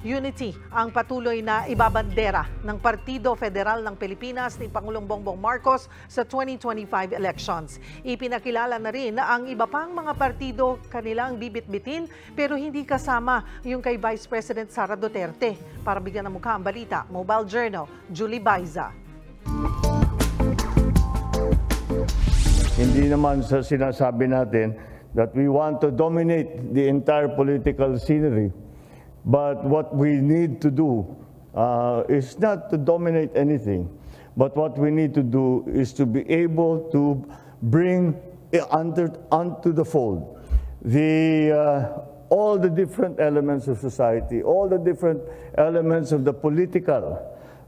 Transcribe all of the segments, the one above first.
Unity ang patuloy na ibabandera ng Partido Federal ng Pilipinas ni Pangulong Bongbong Marcos sa 2025 elections. Ipinakilala na rin na ang iba pang mga partido kanilang bibitbitin pero hindi kasama yung kay Vice President Sara Duterte. Para bigyan ng mukha ang balita, Mobile Journal, Julie Baiza. Hindi naman sa sinasabi natin that we want to dominate the entire political scenery. But what we need to do is not to dominate anything. But what we need to do is to be able to bring onto the fold all the different elements of society, all the different elements of the political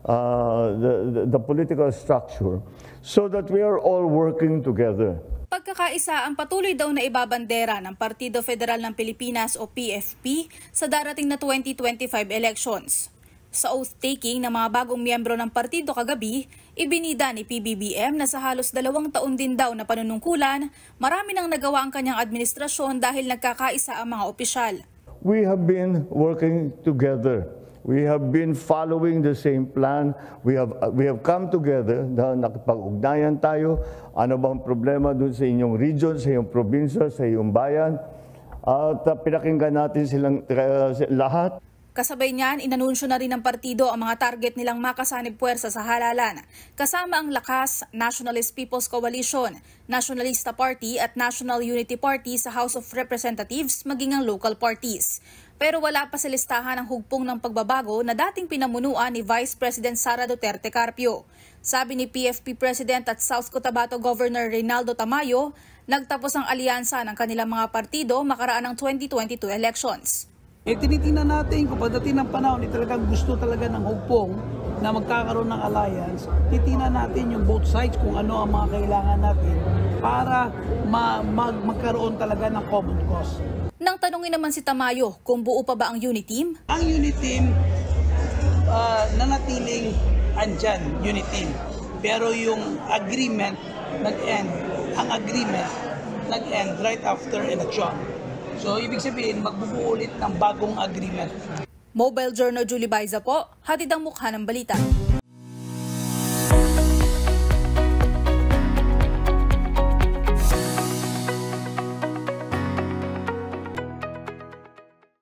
structure, so that we are all working together. Pagkakaisa ang patuloy daw na ibabandera ng Partido Federal ng Pilipinas o PFP sa darating na 2025 elections. Sa oath-taking ng mga bagong miyembro ng partido kagabi, ibinida ni PBBM na sa halos 2 taon din daw na panunungkulan, marami nang nagawa ang kanyang administrasyon dahil nagkakaisa ang mga opisyal. We have been working together. We have been following the same plan. We have come together, nakipag-ugnayan tayo. Ano bang problema doon sa inyong region, sa iyong probinsya, sa iyong bayan? At pinakinggan natin silang lahat. Kasabay niyan, inanunsyo na rin ng partido ang mga target nilang makasanib puwersa sa halalan. Kasama ang Lakas, Nationalist People's Coalition, Nationalista Party at National Unity Party sa House of Representatives maging ang local parties. Pero wala pa sa listahan ang hugpong ng pagbabago na dating pinamunuan ni Vice President Sara Duterte Carpio. Sabi ni PFP President at South Cotabato Governor Reynaldo Tamayo, nagtapos ang alyansa ng kanilang mga partido makaraan ng 2022 elections. Tinitingnan natin kung pagdating ng panahon, talagang gusto talaga ng hugpong na magkakaroon ng alliance. Titingnan natin yung both sides kung ano ang mga kailangan natin para magkaroon talaga ng common cause. Nang tanungin naman si Tamayo kung buo pa ba ang unity team? Ang unity team nanatiling andyan, unity team. Pero yung agreement nag-end. Ang agreement nag-end right after election. So, ibig sabihin, magbubuo ulit ng bagong agreement. Mobile Journal, Julie Baiza po, hatid ang mukha ng balita.